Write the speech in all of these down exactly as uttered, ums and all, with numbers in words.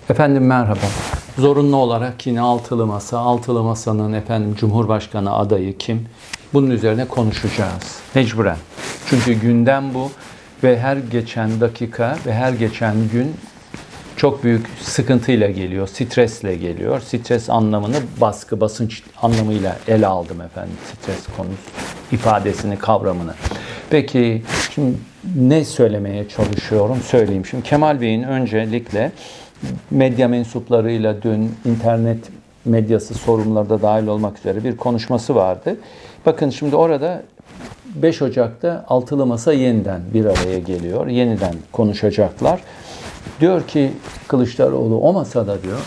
Efendim merhaba. Zorunlu olarak yine altılı masa, altılı masanın efendim Cumhurbaşkanı adayı kim? Bunun üzerine konuşacağız. Mecburen. Çünkü gündem bu ve her geçen dakika ve her geçen gün çok büyük sıkıntıyla geliyor, stresle geliyor. Stres anlamını baskı, basınç anlamıyla ele aldım efendim. Stres konusu, ifadesini, kavramını. Peki şimdi ne söylemeye çalışıyorum? Söyleyeyim. Şimdi Kemal Bey'in öncelikle medya mensuplarıyla dün internet medyası sorumluları da dahil olmak üzere bir konuşması vardı. Bakın şimdi orada beş Ocak'ta altılı masa yeniden bir araya geliyor. Yeniden konuşacaklar. Diyor ki Kılıçdaroğlu o masada diyor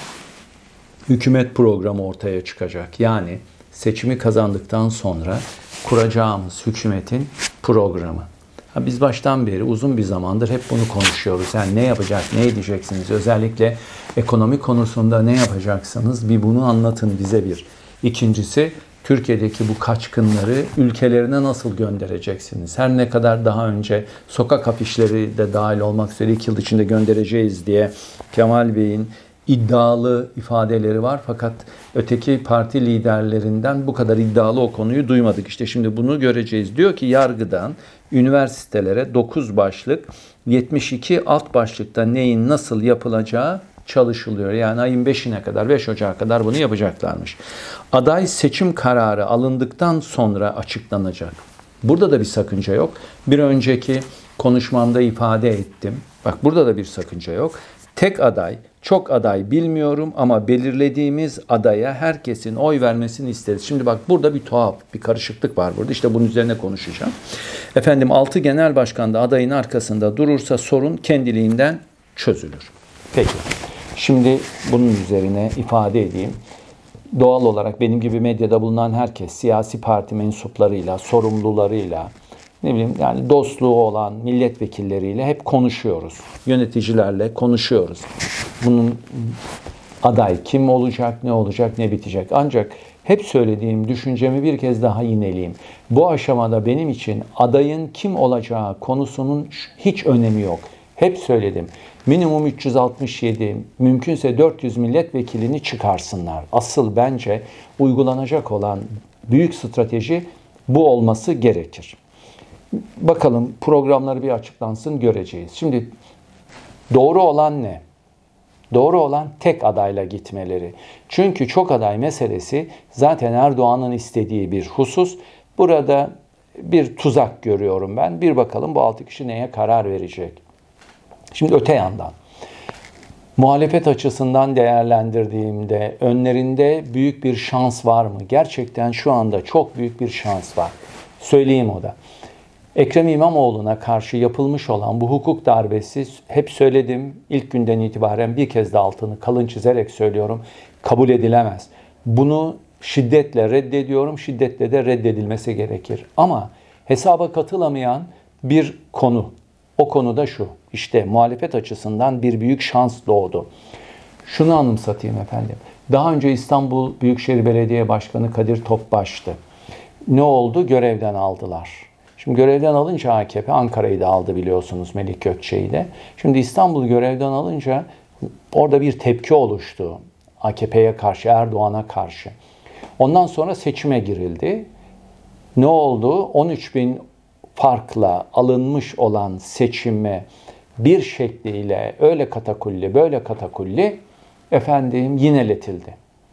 hükümet programı ortaya çıkacak. Yani seçimi kazandıktan sonra kuracağımız hükümetin programı. Ha, biz baştan beri uzun bir zamandır hep bunu konuşuyoruz. Yani ne yapacak, ne edeceksiniz? Özellikle ekonomi konusunda ne yapacaksınız? Bir bunu anlatın bize bir. İkincisi, Türkiye'deki bu kaçkınları ülkelerine nasıl göndereceksiniz? Her ne kadar daha önce sokak afişleri de dahil olmak üzere iki yıl içinde göndereceğiz diye Kemal Bey'in iddialı ifadeleri var. Fakat öteki parti liderlerinden bu kadar iddialı o konuyu duymadık. İşte şimdi bunu göreceğiz. Diyor ki yargıdan üniversitelere dokuz başlık, yetmiş iki alt başlıkta neyin nasıl yapılacağı çalışılıyor. Yani ayın beşine kadar, beş Ocak'a kadar bunu yapacaklarmış. Aday seçim kararı alındıktan sonra açıklanacak. Burada da bir sakınca yok. Bir önceki konuşmamda ifade ettim. Bak burada da bir sakınca yok. Tek aday, çok aday bilmiyorum ama belirlediğimiz adaya herkesin oy vermesini isteriz. Şimdi bak burada bir tuhaf, bir karışıklık var burada. İşte bunun üzerine konuşacağım. Efendim altı genel başkan da adayın arkasında durursa sorun kendiliğinden çözülür. Peki. Şimdi bunun üzerine ifade edeyim. Doğal olarak benim gibi medyada bulunan herkes siyasi parti mensuplarıyla, sorumlularıyla, ne bileyim yani dostluğu olan milletvekilleriyle hep konuşuyoruz. Yöneticilerle konuşuyoruz. Bunun aday kim olacak, ne olacak, ne bitecek. Ancak hep söylediğim düşüncemi bir kez daha yineleyeyim. Bu aşamada benim için adayın kim olacağı konusunun hiç önemi yok. Hep söyledim. Minimum üç yüz altmış yedi, mümkünse dört yüz milletvekilini çıkarsınlar. Asıl bence uygulanacak olan büyük strateji bu olması gerekir. Bakalım programları bir açıklansın göreceğiz. Şimdi doğru olan ne? Doğru olan tek adayla gitmeleri. Çünkü çok aday meselesi zaten Erdoğan'ın istediği bir husus. Burada bir tuzak görüyorum ben. Bir bakalım bu altı kişi neye karar verecek? Şimdi öte yandan muhalefet açısından değerlendirdiğimde önlerinde büyük bir şans var mı? Gerçekten şu anda çok büyük bir şans var. Söyleyeyim o da. Ekrem İmamoğlu'na karşı yapılmış olan bu hukuk darbesi hep söyledim ilk günden itibaren bir kez de altını kalın çizerek söylüyorum kabul edilemez. Bunu şiddetle reddediyorum, şiddetle de reddedilmesi gerekir. Ama hesaba katılamayan bir konu. O konu da şu, işte muhalefet açısından bir büyük şans doğdu. Şunu anımsatayım efendim. Daha önce İstanbul Büyükşehir Belediye Başkanı Kadir Topbaş'tı. Ne oldu? Görevden aldılar. Şimdi görevden alınca A K P Ankara'yı da aldı biliyorsunuz Melik Gökçe ile. Şimdi İstanbul görevden alınca orada bir tepki oluştu. A K P'ye karşı, Erdoğan'a karşı. Ondan sonra seçime girildi. Ne oldu? on üç bin farkla alınmış olan seçime bir şekliyle öyle katakulli böyle katakulli efendim yineletildi.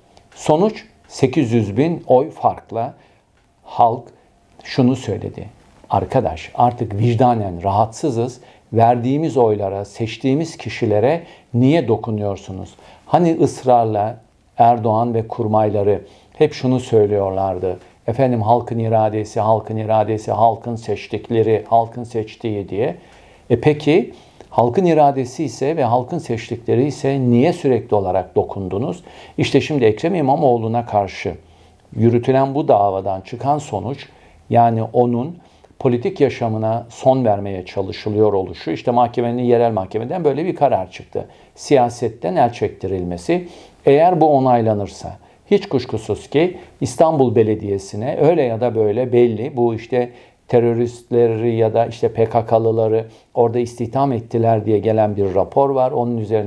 Sonuç sekiz yüz bin oy farkla halk şunu söyledi. Arkadaş artık vicdanen rahatsızız. Verdiğimiz oylara, seçtiğimiz kişilere niye dokunuyorsunuz? Hani ısrarla Erdoğan ve kurmayları hep şunu söylüyorlardı. Efendim halkın iradesi, halkın iradesi, halkın seçtikleri, halkın seçtiği diye. E peki halkın iradesi ise ve halkın seçtikleri ise niye sürekli olarak dokundunuz? İşte şimdi Ekrem İmamoğlu'na karşı yürütülen bu davadan çıkan sonuç yani onun politik yaşamına son vermeye çalışılıyor oluşu. İşte mahkemenin yerel mahkemeden böyle bir karar çıktı. Siyasetten el çektirilmesi. Eğer bu onaylanırsa hiç kuşkusuz ki İstanbul Belediyesi'ne öyle ya da böyle belli bu işte teröristleri ya da işte P K K'lıları orada istihdam ettiler diye gelen bir rapor var. Onun üzerine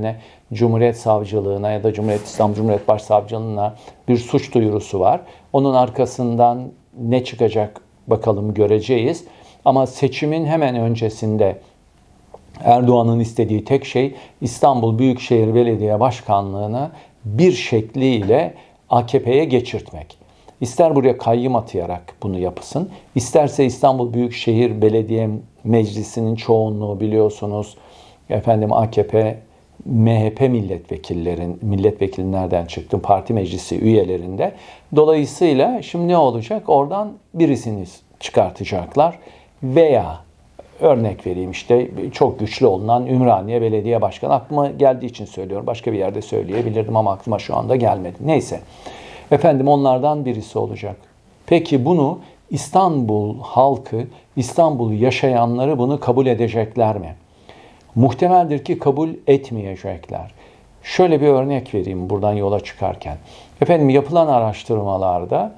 Cumhuriyet Savcılığına ya da Cumhuriyet İstanbul Cumhuriyet Başsavcılığına bir suç duyurusu var. Onun arkasından ne çıkacak bakalım, göreceğiz. Ama seçimin hemen öncesinde Erdoğan'ın istediği tek şey İstanbul Büyükşehir Belediye Başkanlığı'nı bir şekliyle A K P'ye geçirtmek. İster buraya kayyım atayarak bunu yapsın, isterse İstanbul Büyükşehir Belediye Meclisi'nin çoğunluğu biliyorsunuz efendim A K P, M H P milletvekillerin, milletvekili nereden çıktı? Parti meclisi üyelerinde. Dolayısıyla şimdi ne olacak? Oradan birisini çıkartacaklar veya örnek vereyim işte çok güçlü olunan Ümraniye Belediye Başkanı, aklıma geldiği için söylüyorum. Başka bir yerde söyleyebilirdim ama aklıma şu anda gelmedi. Neyse. Efendim onlardan birisi olacak. Peki bunu İstanbul halkı, İstanbul'u yaşayanları bunu kabul edecekler mi? Muhtemeldir ki kabul etmeyecekler. Şöyle bir örnek vereyim buradan yola çıkarken. Efendim yapılan araştırmalarda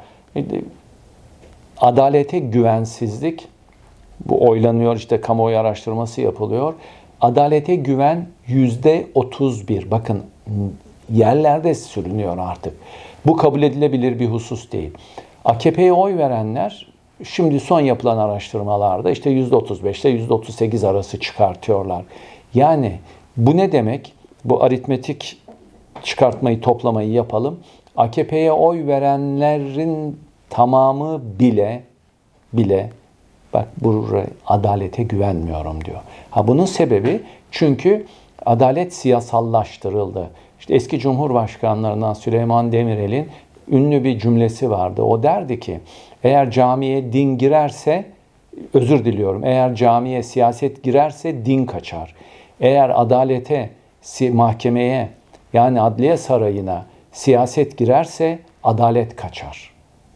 adalete güvensizlik, bu oylanıyor, işte kamuoyu araştırması yapılıyor. Adalete güven yüzde otuz bir. Bakın yerlerde sürünüyor artık. Bu kabul edilebilir bir husus değil. A K P'ye oy verenler şimdi son yapılan araştırmalarda işte yüzde otuz beş ile yüzde otuz sekiz arası çıkartıyorlar. Yani bu ne demek? Bu aritmetik çıkartmayı, toplamayı yapalım. A K P'ye oy verenlerin tamamı bile bile bak buraya adalete güvenmiyorum diyor. Ha bunun sebebi çünkü adalet siyasallaştırıldı. İşte eski Cumhurbaşkanlarından Süleyman Demirel'in ünlü bir cümlesi vardı. O derdi ki eğer camiye din girerse, özür diliyorum, eğer camiye siyaset girerse din kaçar. Eğer adalete, mahkemeye yani adliye sarayına siyaset girerse adalet kaçar.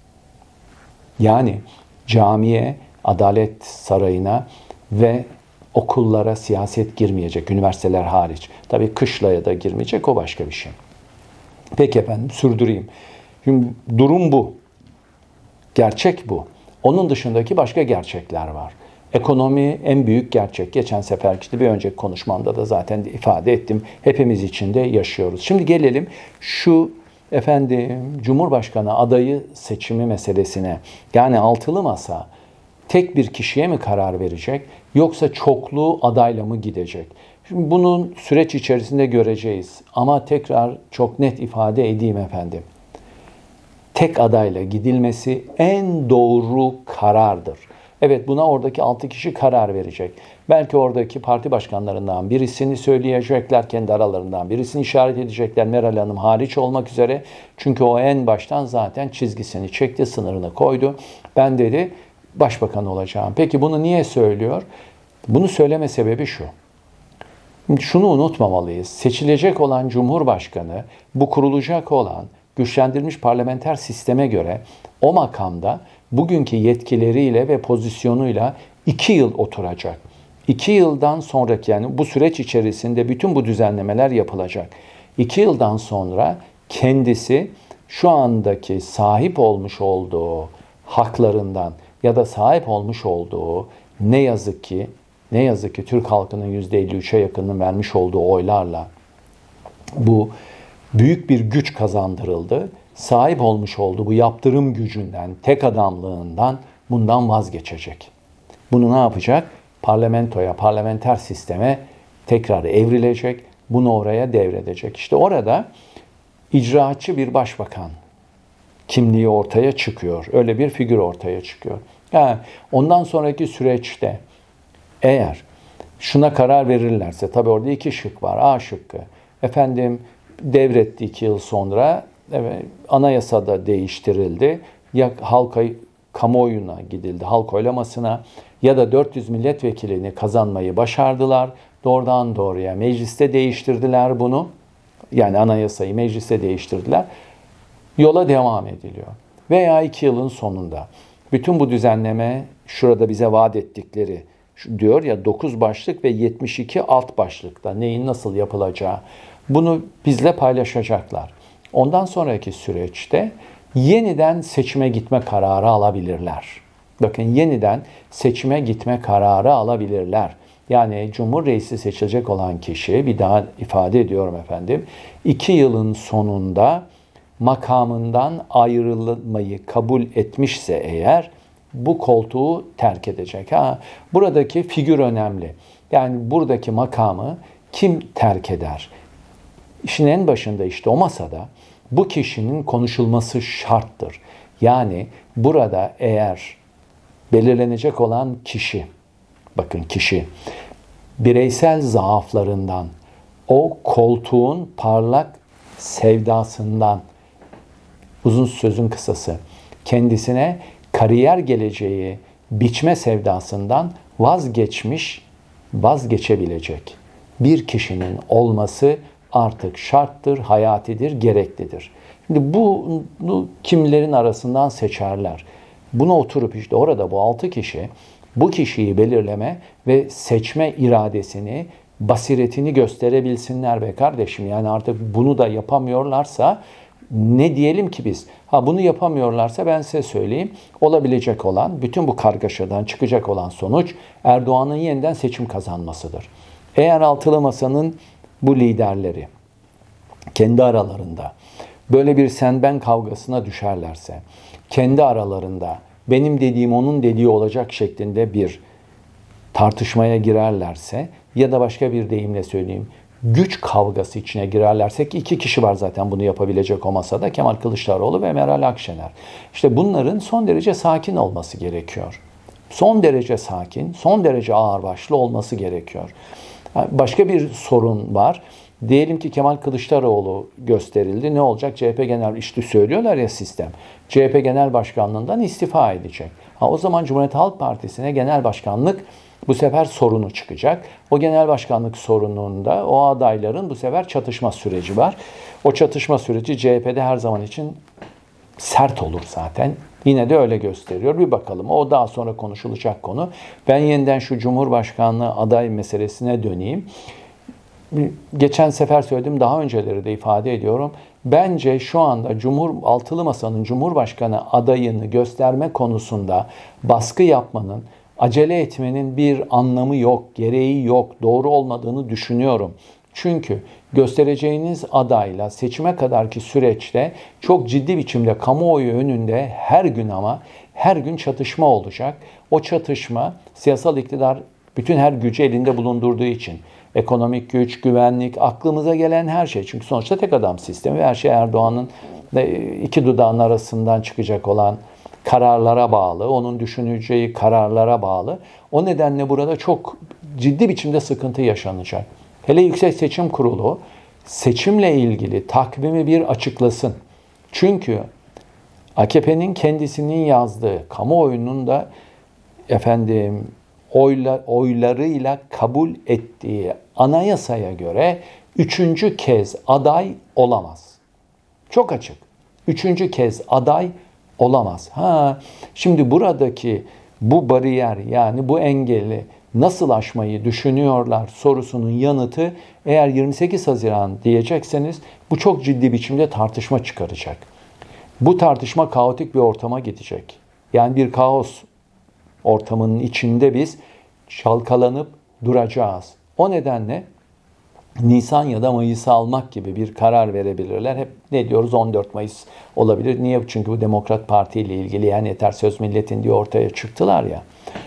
Yani camiye, adalet sarayına ve okullara siyaset girmeyecek, üniversiteler hariç. Tabii kışlaya da girmeyecek, o başka bir şey. Peki efendim, sürdüreyim. Şimdi durum bu. Gerçek bu. Onun dışındaki başka gerçekler var. Ekonomi en büyük gerçek. Geçen seferki işte bir önceki konuşmamda da zaten ifade ettim. Hepimiz içinde yaşıyoruz. Şimdi gelelim şu efendim Cumhurbaşkanı adayı seçimi meselesine. Yani altılı masa tek bir kişiye mi karar verecek yoksa çoklu adayla mı gidecek? Şimdi bunun süreç içerisinde göreceğiz. Ama tekrar çok net ifade edeyim efendim. Tek adayla gidilmesi en doğru karardır. Evet, buna oradaki altı kişi karar verecek. Belki oradaki parti başkanlarından birisini söyleyecekler, kendi aralarından birisini işaret edecekler, Meral Hanım hariç olmak üzere. Çünkü o en baştan zaten çizgisini çekti, sınırını koydu. Ben dedi başbakan olacağım. Peki bunu niye söylüyor? Bunu söyleme sebebi şu. Şunu unutmamalıyız. Seçilecek olan Cumhurbaşkanı, bu kurulacak olan güçlendirilmiş parlamenter sisteme göre o makamda bugünkü yetkileriyle ve pozisyonuyla iki yıl oturacak. İki yıldan sonraki, yani bu süreç içerisinde bütün bu düzenlemeler yapılacak. İki yıldan sonra kendisi şu andaki sahip olmuş olduğu haklarından ya da sahip olmuş olduğu ne yazık ki ne yazık ki Türk halkının yüzde elli üçe yakınının vermiş olduğu oylarla bu büyük bir güç kazandırıldı. Sahip olmuş olduğu bu yaptırım gücünden, tek adamlığından bundan vazgeçecek. Bunu ne yapacak? Parlamentoya, parlamenter sisteme tekrar evrilecek. Bunu oraya devredecek. İşte orada icraatçı bir başbakan kimliği ortaya çıkıyor. Öyle bir figür ortaya çıkıyor. Yani ondan sonraki süreçte eğer şuna karar verirlerse, tabii orada iki şık var. A şıkkı, efendim devretti iki yıl sonra, evet, anayasada değiştirildi. Ya halka, kamuoyuna gidildi, halk oylamasına, ya da dört yüz milletvekilini kazanmayı başardılar. Doğrudan doğruya mecliste değiştirdiler bunu. Yani anayasayı mecliste değiştirdiler. Yola devam ediliyor. Veya iki yılın sonunda bütün bu düzenleme, şurada bize vaat ettikleri diyor ya, dokuz başlık ve yetmiş iki alt başlıkta neyin nasıl yapılacağı, bunu bizle paylaşacaklar. Ondan sonraki süreçte yeniden seçime gitme kararı alabilirler. Bakın, yeniden seçime gitme kararı alabilirler. Yani Cumhur Reisi seçilecek olan kişi, bir daha ifade ediyorum efendim, iki yılın sonunda makamından ayrılmayı kabul etmişse eğer bu koltuğu terk edecek. Ha, buradaki figür önemli. Yani buradaki makamı kim terk eder? İşin en başında işte o masada bu kişinin konuşulması şarttır. Yani burada eğer belirlenecek olan kişi, bakın kişi, bireysel zaaflarından, o koltuğun parlak sevdasından, uzun sözün kısası, kendisine kariyer geleceği biçme sevdasından vazgeçmiş, vazgeçebilecek bir kişinin olması artık şarttır, hayatidir, gereklidir. Şimdi bunu kimlerin arasından seçerler? Buna oturup işte orada bu altı kişi bu kişiyi belirleme ve seçme iradesini, basiretini gösterebilsinler be kardeşim. Yani artık bunu da yapamıyorlarsa ne diyelim ki biz? Ha bunu yapamıyorlarsa ben size söyleyeyim. Olabilecek olan, bütün bu kargaşadan çıkacak olan sonuç Erdoğan'ın yeniden seçim kazanmasıdır. Eğer altılı masanın bu liderleri kendi aralarında böyle bir sen ben kavgasına düşerlerse, kendi aralarında benim dediğim onun dediği olacak şeklinde bir tartışmaya girerlerse ya da başka bir deyimle söyleyeyim, güç kavgası içine girerlerse, ki iki kişi var zaten bunu yapabilecek o masada, Kemal Kılıçdaroğlu ve Meral Akşener. İşte bunların son derece sakin olması gerekiyor. Son derece sakin, son derece ağırbaşlı olması gerekiyor. Başka bir sorun var. Diyelim ki Kemal Kılıçdaroğlu gösterildi. Ne olacak? C H P Genel, işte söylüyorlar ya sistem. C H P Genel Başkanlığından istifa edecek. Ha, o zaman Cumhuriyet Halk Partisi'ne genel başkanlık bu sefer sorunu çıkacak. O genel başkanlık sorununda o adayların bu sefer çatışma süreci var. O çatışma süreci C H P'de her zaman için sert olur zaten. Yine de öyle gösteriyor. Bir bakalım. O daha sonra konuşulacak konu. Ben yeniden şu Cumhurbaşkanlığı aday meselesine döneyim. Geçen sefer söyledim, daha önceleri de ifade ediyorum. Bence şu anda Cumhur Altılı Masa'nın Cumhurbaşkanı adayını gösterme konusunda baskı yapmanın, acele etmenin bir anlamı yok, gereği yok, doğru olmadığını düşünüyorum. Çünkü göstereceğiniz adayla seçime kadarki süreçte çok ciddi biçimde kamuoyu önünde her gün ama her gün çatışma olacak. O çatışma siyasal iktidar bütün her gücü elinde bulundurduğu için, ekonomik güç, güvenlik, aklımıza gelen her şey. Çünkü sonuçta tek adam sistemi ve her şey Erdoğan'ın iki dudağın arasından çıkacak olan kararlara bağlı, onun düşüneceği kararlara bağlı. O nedenle burada çok ciddi biçimde sıkıntı yaşanacak. Hele Yüksek Seçim Kurulu seçimle ilgili takvimi bir açıklasın. Çünkü A K P'nin kendisinin yazdığı, kamuoyunun da efendim oyla, oylarıyla kabul ettiği anayasaya göre üçüncü kez aday olamaz. Çok açık. Üçüncü kez aday olamaz. Ha, şimdi buradaki bu bariyer, yani bu engeli nasıl aşmayı düşünüyorlar sorusunun yanıtı, eğer yirmi sekiz Haziran diyecekseniz bu çok ciddi biçimde tartışma çıkaracak. Bu tartışma kaotik bir ortama gidecek. Yani bir kaos ortamının içinde biz çalkalanıp duracağız. O nedenle Nisan ya da Mayıs'ı almak gibi bir karar verebilirler. Hep ne diyoruz? on dört Mayıs olabilir. Niye? Çünkü bu Demokrat Parti ile ilgili, yani yeter söz milletin diye ortaya çıktılar ya.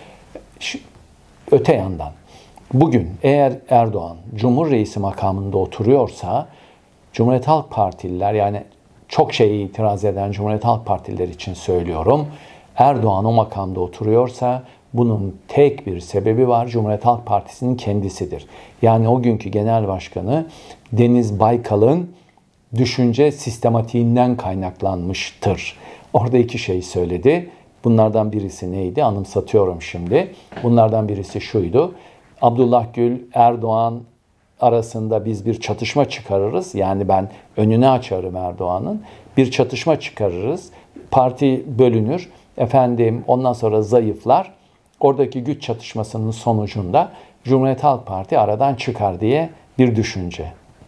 Şu, öte yandan bugün eğer Erdoğan Cumhur Reisi makamında oturuyorsa, Cumhuriyet Halk Partililer, yani çok şeye itiraz eden Cumhuriyet Halk Partililer için söylüyorum, Erdoğan o makamda oturuyorsa bunun tek bir sebebi var. Cumhuriyet Halk Partisi'nin kendisidir. Yani o günkü genel başkanı Deniz Baykal'ın düşünce sistematiğinden kaynaklanmıştır. Orada iki şey söyledi. Bunlardan birisi neydi? Anımsatıyorum şimdi. Bunlardan birisi şuydu. Abdullah Gül, Erdoğan arasında biz bir çatışma çıkarırız. Yani ben önünü açarım Erdoğan'ın. Bir çatışma çıkarırız. Parti bölünür. Efendim ondan sonra zayıflar. Oradaki güç çatışmasının sonucunda Cumhuriyet Halk Parti aradan çıkar diye bir düşünce.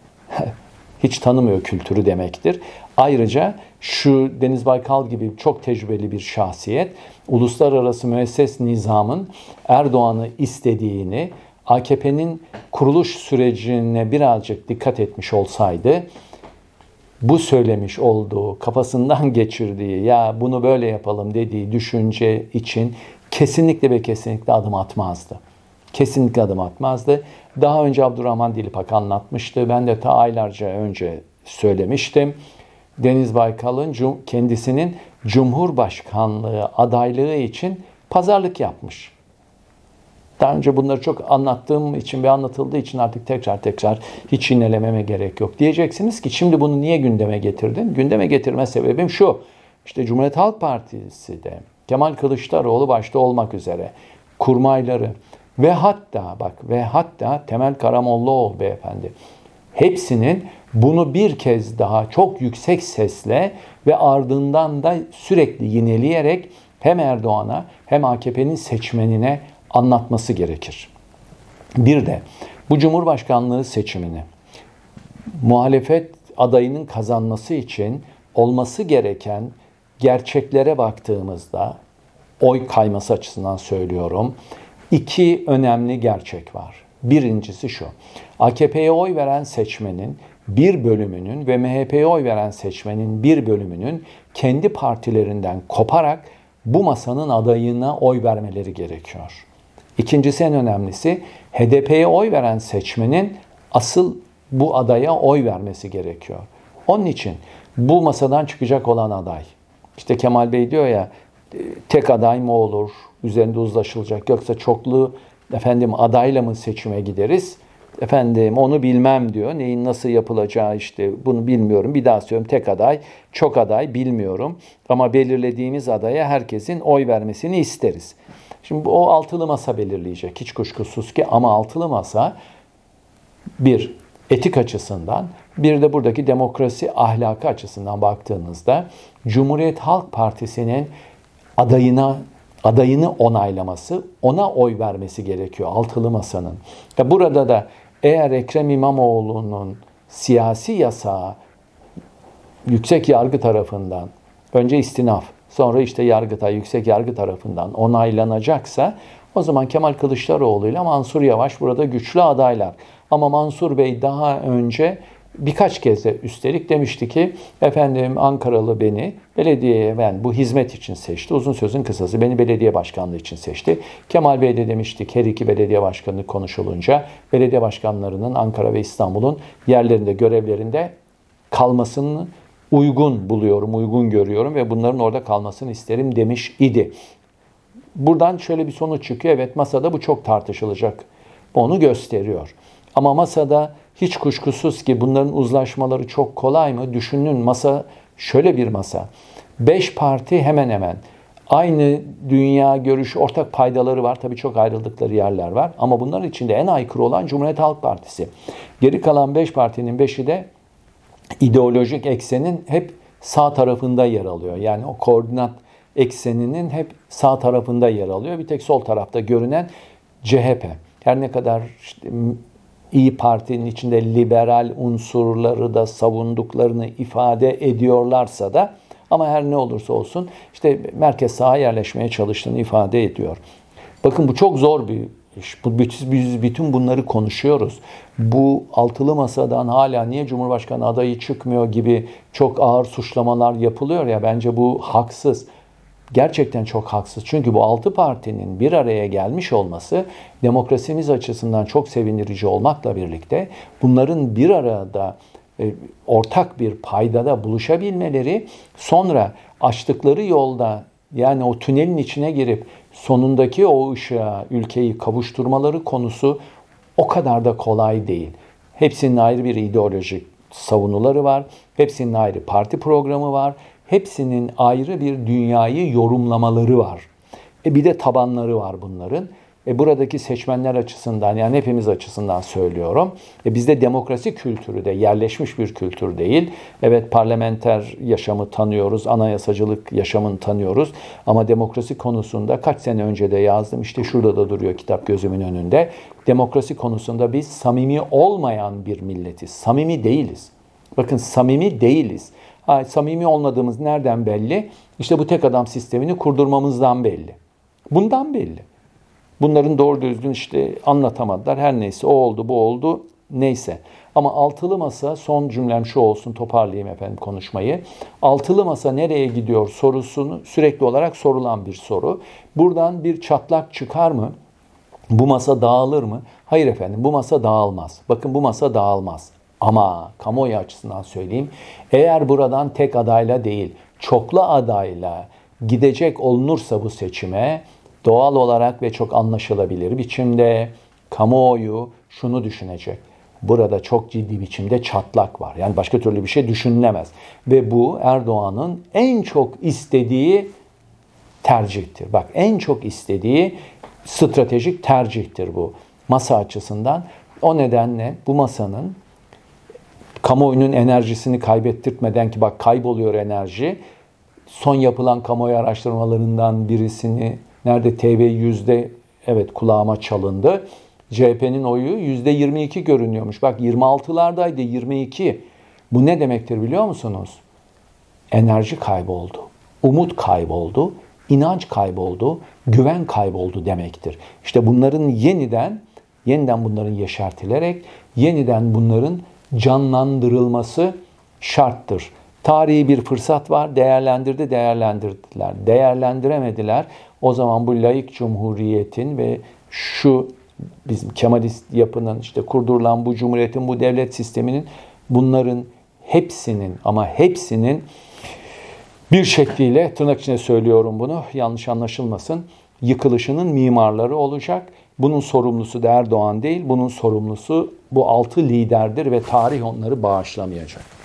Hiç tanımıyor kültürü demektir. Ayrıca şu Deniz Baykal gibi çok tecrübeli bir şahsiyet, uluslararası müesses nizamın Erdoğan'ı istediğini, A K P'nin kuruluş sürecine birazcık dikkat etmiş olsaydı, bu söylemiş olduğu, kafasından geçirdiği, ya bunu böyle yapalım dediği düşünce için kesinlikle ve kesinlikle adım atmazdı. Kesinlikle adım atmazdı. Daha önce Abdurrahman Dilipak anlatmıştı. Ben de ta aylarca önce söylemiştim. Deniz Baykal'ın kendisinin Cumhurbaşkanlığı adaylığı için pazarlık yapmış. Daha önce bunları çok anlattığım için ve anlatıldığı için artık tekrar tekrar hiç yinelememe gerek yok. Diyeceksiniz ki şimdi bunu niye gündeme getirdin? Gündeme getirme sebebim şu. İşte Cumhuriyet Halk Partisi de Kemal Kılıçdaroğlu başta olmak üzere kurmayları ve hatta bak ve hatta Temel Karamollaoğlu beyefendi hepsinin bunu bir kez daha çok yüksek sesle ve ardından da sürekli yineleyerek hem Erdoğan'a hem A K P'nin seçmenine anlatması gerekir. Bir de bu Cumhurbaşkanlığı seçimini muhalefet adayının kazanması için olması gereken gerçeklere baktığımızda, oy kayması açısından söylüyorum, iki önemli gerçek var. Birincisi şu: A K P'ye oy veren seçmenin bir bölümünün ve M H P'ye oy veren seçmenin bir bölümünün kendi partilerinden koparak bu masanın adayına oy vermeleri gerekiyor. İkincisi, en önemlisi, H D P'ye oy veren seçmenin asıl bu adaya oy vermesi gerekiyor. Onun için bu masadan çıkacak olan aday, işte Kemal Bey diyor ya, tek aday mı olur, üzerinde uzlaşılacak, yoksa çoklu efendim adayla mı seçime gideriz? Efendim onu bilmem diyor. Neyin nasıl yapılacağı işte bunu bilmiyorum. Bir daha söylüyorum, tek aday, çok aday bilmiyorum. Ama belirlediğimiz adaya herkesin oy vermesini isteriz. Şimdi o altılı masa belirleyecek hiç kuşkusuz ki, ama altılı masa bir etik açısından, bir de buradaki demokrasi ahlakı açısından baktığınızda Cumhuriyet Halk Partisi'nin adayına adayını onaylaması, ona oy vermesi gerekiyor altılı masanın. Burada da eğer Ekrem İmamoğlu'nun siyasi yasağı yüksek yargı tarafından, önce istinaf, sonra işte Yargıtay, yüksek yargı tarafından onaylanacaksa, o zaman Kemal Kılıçdaroğlu ile Mansur Yavaş burada güçlü adaylar. Ama Mansur Bey daha önce birkaç kez de üstelik demişti ki, efendim Ankaralı beni belediyeye, ben bu hizmet için seçti. Uzun sözün kısası, beni belediye başkanlığı için seçti. Kemal Bey de demişti, her iki belediye başkanlığı konuşulunca belediye başkanlarının Ankara ve İstanbul'un yerlerinde, görevlerinde kalmasını uygun buluyorum, uygun görüyorum ve bunların orada kalmasını isterim demiş idi. Buradan şöyle bir sonuç çıkıyor. Evet, masada bu çok tartışılacak. Onu gösteriyor. Ama masada hiç kuşkusuz ki bunların uzlaşmaları çok kolay mı? Düşünün, masa şöyle bir masa. Beş parti hemen hemen aynı dünya görüşü, ortak paydaları var. Tabii çok ayrıldıkları yerler var. Ama bunların içinde en aykırı olan Cumhuriyet Halk Partisi. Geri kalan beş partinin beşi de ideolojik eksenin hep sağ tarafında yer alıyor. Yani o koordinat ekseninin hep sağ tarafında yer alıyor. Bir tek sol tarafta görünen C H P. Her ne kadar işte İyi Parti'nin içinde liberal unsurları da savunduklarını ifade ediyorlarsa da, ama her ne olursa olsun işte merkez sağa yerleşmeye çalıştığını ifade ediyor. Bakın, bu çok zor bir iş. Bu, biz bütün bunları konuşuyoruz. Bu altılı masadan hala niye Cumhurbaşkanı adayı çıkmıyor gibi çok ağır suçlamalar yapılıyor ya, bence bu haksız. Gerçekten çok haksız. Çünkü bu altı partinin bir araya gelmiş olması demokrasimiz açısından çok sevindirici olmakla birlikte bunların bir arada e, ortak bir paydada buluşabilmeleri, sonra açtıkları yolda, yani o tünelin içine girip sonundaki o ışığa ülkeyi kavuşturmaları konusu o kadar da kolay değil. Hepsinin ayrı bir ideolojik savunuları var. Hepsinin ayrı parti programı var. Hepsinin ayrı bir dünyayı yorumlamaları var. E bir de tabanları var bunların. E buradaki seçmenler açısından, yani hepimiz açısından söylüyorum. E bizde demokrasi kültürü de yerleşmiş bir kültür değil. Evet, parlamenter yaşamı tanıyoruz, anayasacılık yaşamını tanıyoruz. Ama demokrasi konusunda kaç sene önce de yazdım. İşte şurada da duruyor kitap gözümün önünde. Demokrasi konusunda biz samimi olmayan bir milletiz. Samimi değiliz. Bakın, samimi değiliz. Ha, samimi olmadığımız nereden belli? İşte bu tek adam sistemini kurdurmamızdan belli. Bundan belli. Bunların doğru düzgün işte anlatamadılar. Her neyse o oldu bu oldu neyse. Ama altılı masa, son cümlem şu olsun, toparlayayım efendim konuşmayı. Altılı masa nereye gidiyor sorusunu sürekli olarak sorulan bir soru. Buradan bir çatlak çıkar mı? Bu masa dağılır mı? Hayır efendim, bu masa dağılmaz. Bakın, bu masa dağılmaz. Ama kamuoyu açısından söyleyeyim. Eğer buradan tek adayla değil, çoklu adayla gidecek olunursa bu seçime, doğal olarak ve çok anlaşılabilir biçimde kamuoyu şunu düşünecek: burada çok ciddi biçimde çatlak var. Yani başka türlü bir şey düşünülemez. Ve bu Erdoğan'ın en çok istediği tercihtir. Bak, en çok istediği stratejik tercihtir bu masa açısından. O nedenle bu masanın kamuoyunun enerjisini kaybettirtmeden, ki bak kayboluyor enerji. Son yapılan kamuoyu araştırmalarından birisini, nerede T V yüzde, evet kulağıma çalındı. C H P'nin oyu yüzde yirmi iki görünüyormuş. Bak yirmi altılardaydı, yirmi iki. Bu ne demektir biliyor musunuz? Enerji kayboldu. Umut kayboldu. İnanç kayboldu. Güven kayboldu demektir. İşte bunların yeniden, yeniden bunların yeşertilerek, yeniden bunların canlandırılması şarttır. Tarihi bir fırsat var. Değerlendirdi, değerlendirdiler. Değerlendiremediler. O zaman bu laik cumhuriyetin ve şu bizim Kemalist yapının, işte kurdurulan bu cumhuriyetin, bu devlet sisteminin, bunların hepsinin ama hepsinin bir şekliyle, tırnak içinde söylüyorum bunu, yanlış anlaşılmasın, yıkılışının mimarları olacak. Bunun sorumlusu da Erdoğan değil, bunun sorumlusu bu altı liderdir ve tarih onları bağışlamayacak.